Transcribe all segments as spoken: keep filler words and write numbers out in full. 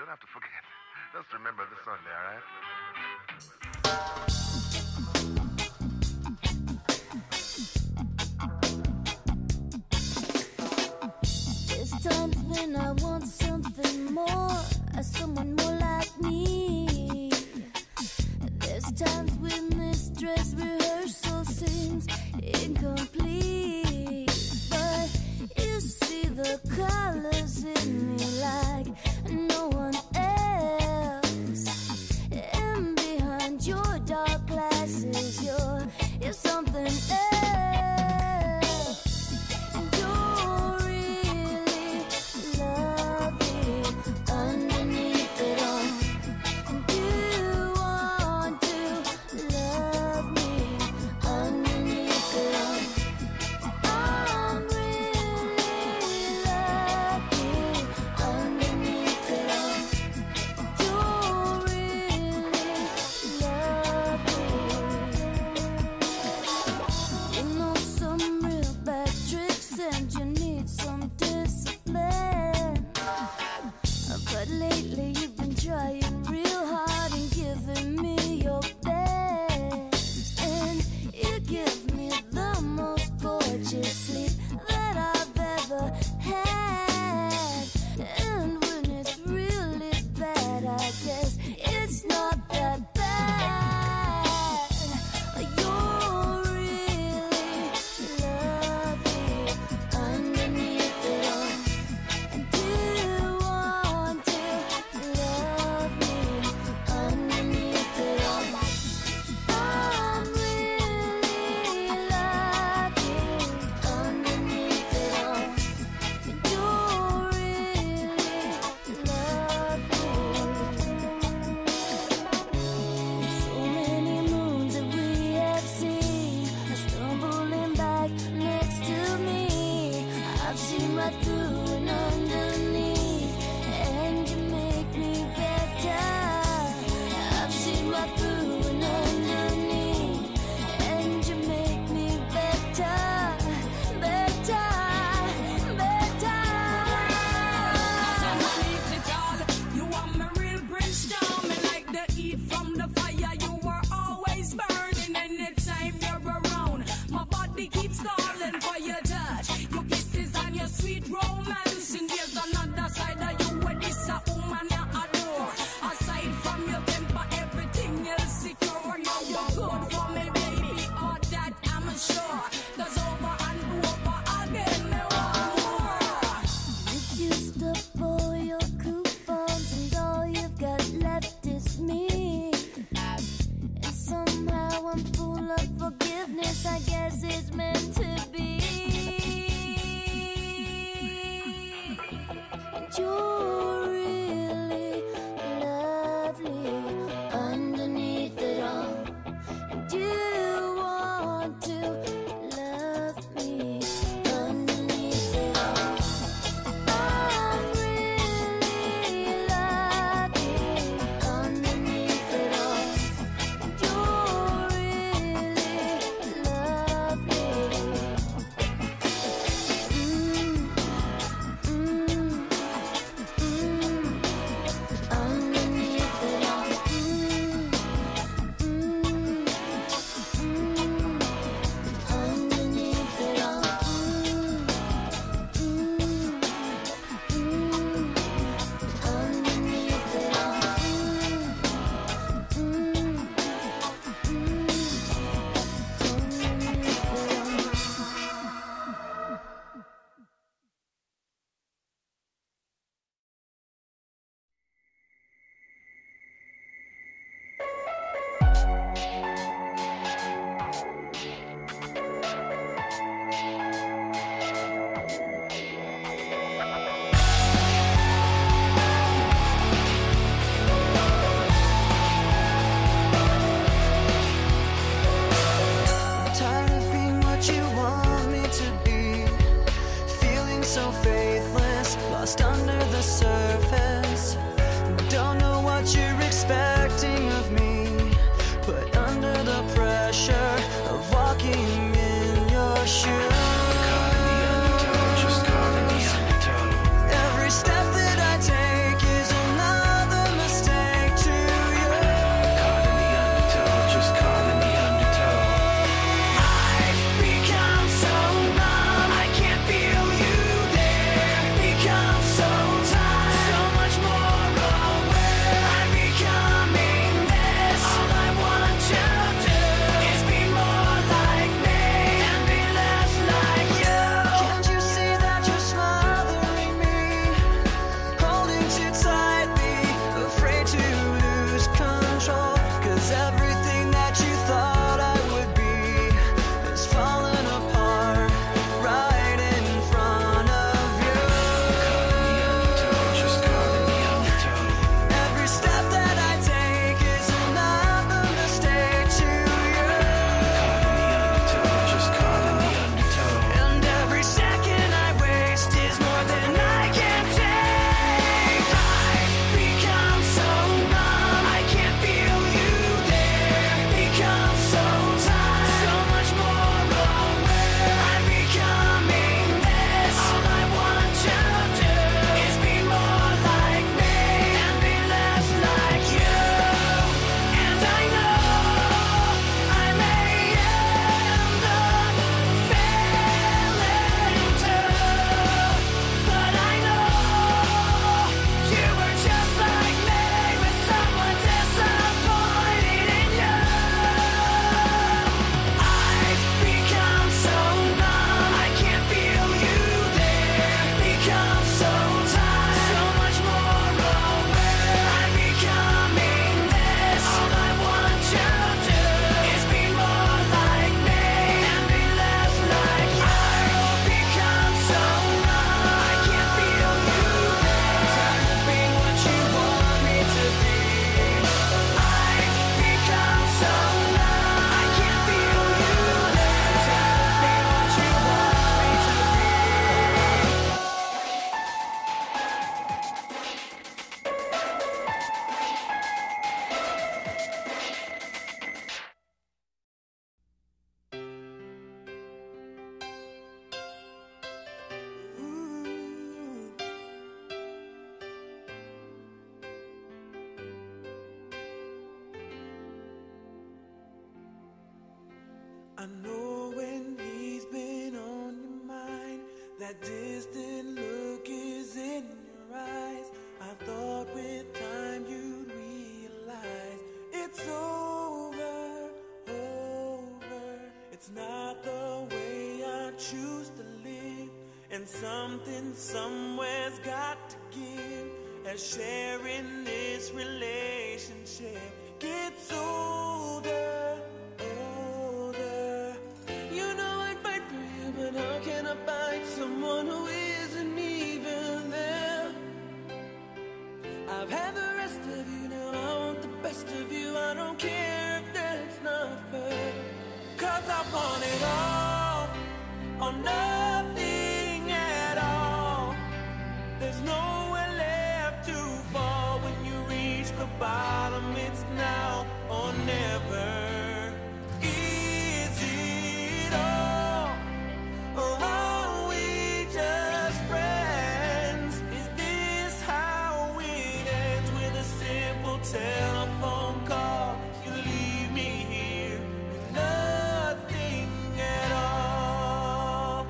don't have to forget. Just remember the Sunday, all right? There's times when I want something more, someone more like me. There's times when this dress rehearsal seems incomplete, but you see the colors in me like no one else. And behind your dark glasses, you're, you're something else. And you're really lovely underneath it all. And you want to love me underneath it all. I'm really lucky underneath it all. You're really lovely. You know some real bad tricks and you need some discipline. But lately you've been trying real hard and giving me your best. And you give me the most gorgeous sleep that I've ever had. And when it's really bad, I guess it's not that bad. You're really lovely underneath it all. And you want to love me underneath it all. I'm really lucky underneath it all. And you're really lovely. So many moons that we have seen are stumbling back next to me. I've seen right through and underneath, and you make me better. I've seen right through and underneath, and you make me better, better, better. Underneath it all, you are my real brainstorming like the heat from the fire. You were always burning anytime you're around. My body keeps calling for your touch, your kisses and your sweet romance. And there's another side of you where this a woman I adore. Aside from your temper, everything else secure. Now you're good for me, baby, but that I'm sure. 'Cause over and over again, me want more. You used up all your coupons and all you've got left is me. And somehow I'm full of forgiveness, I guess it's meant to be. And you're really lovely underneath it all. And you want to love me underneath it all. I'm really lucky underneath it all. And you're really lovely. Every step that I take is another I know when he's been on your mind, that distant look is in your eyes. I thought with time you'd realize it's over, over. It's not the way I choose to live, and something somewhere's got to give as sharing this relationship gets older, older. You know I'd fight for you, but how can I fight someone who isn't even there? I've had the rest of you, now I want the best of you. I don't care if that's not fair, 'cause I want it all or nothing at all. There's nowhere left to fall. When you reach the bottom, it's now or never. Is it all, or are we just friends? Is this how it ends, with a simple telephone call? You leave me here with nothing at all.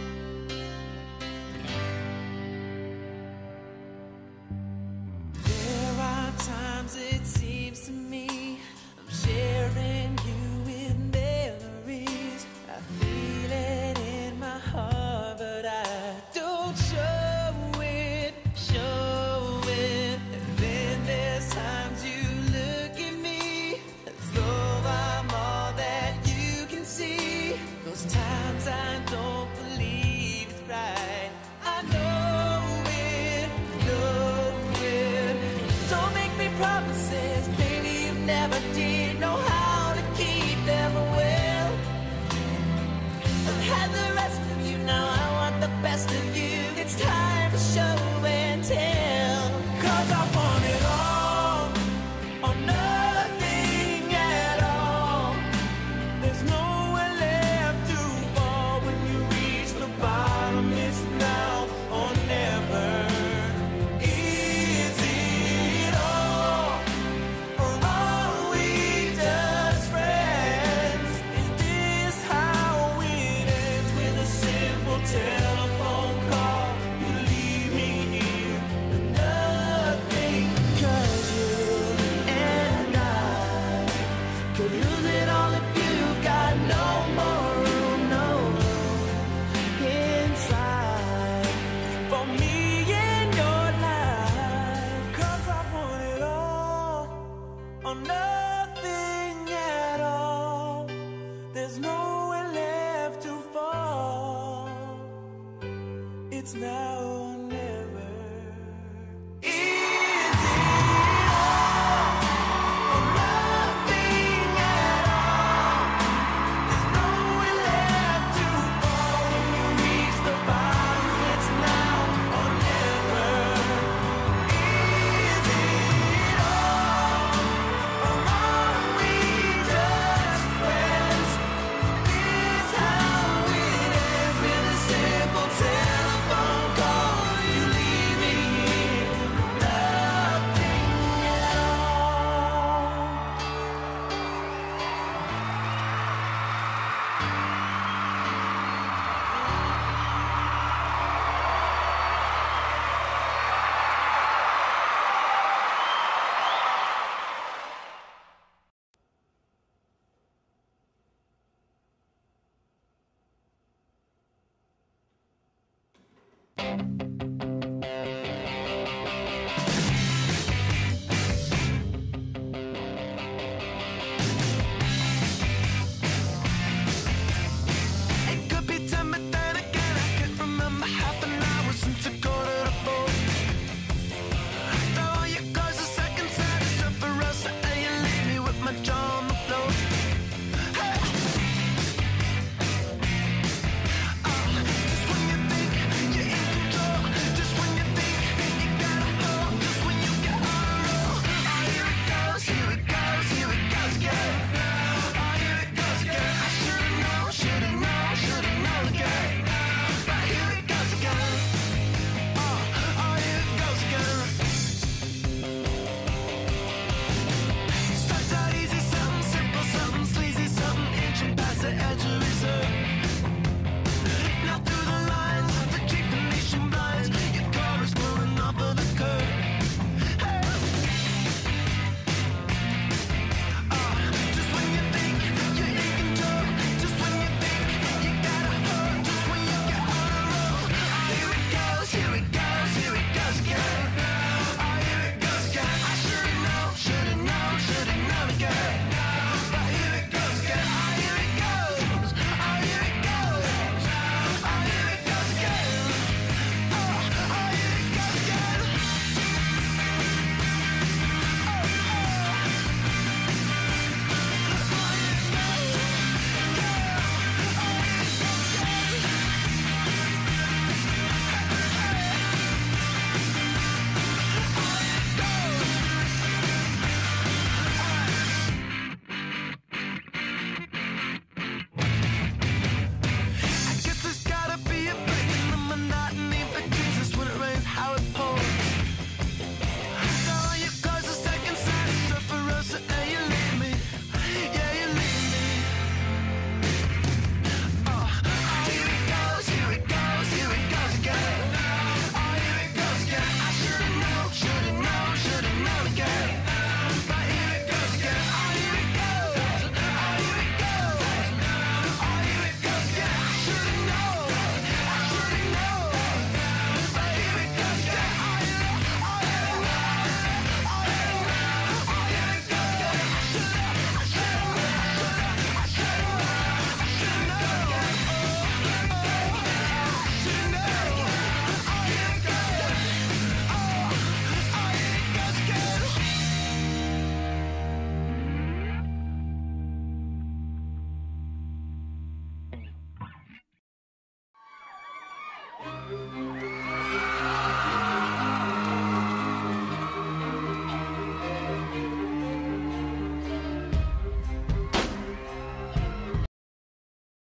There are times it seems to me I'm sharing you with memories. I feel it in my heart, but I don't show it, show it. And then there's times you look at me as though I'm all that you can see. Those times I don't believe it's right. I know it, know it. Don't make me promises, baby, you never did know how to keep them well. I've had the rest of you, now I want the best of you. It's time to show and tell, 'cause I want it all or nothing at all. There's nowhere left to fall. When you reach the bottom, it's now or never. Is it all, or are we just friends? Is this how it ends, with a simple telephone call? You leave me here with nothing, 'cause you and I could lose it all if you've got no more room, no room inside for me in your life. 'Cause I want it all or nothing at all. There's nowhere left to fall. It's now or never. Is it all or nothing at all? There's nowhere left to fall. When you reach the bottom, it's now or never. Is it all, or are we just friends? Is this how it ends, with a simple telephone call? You leave me here with nothing at all.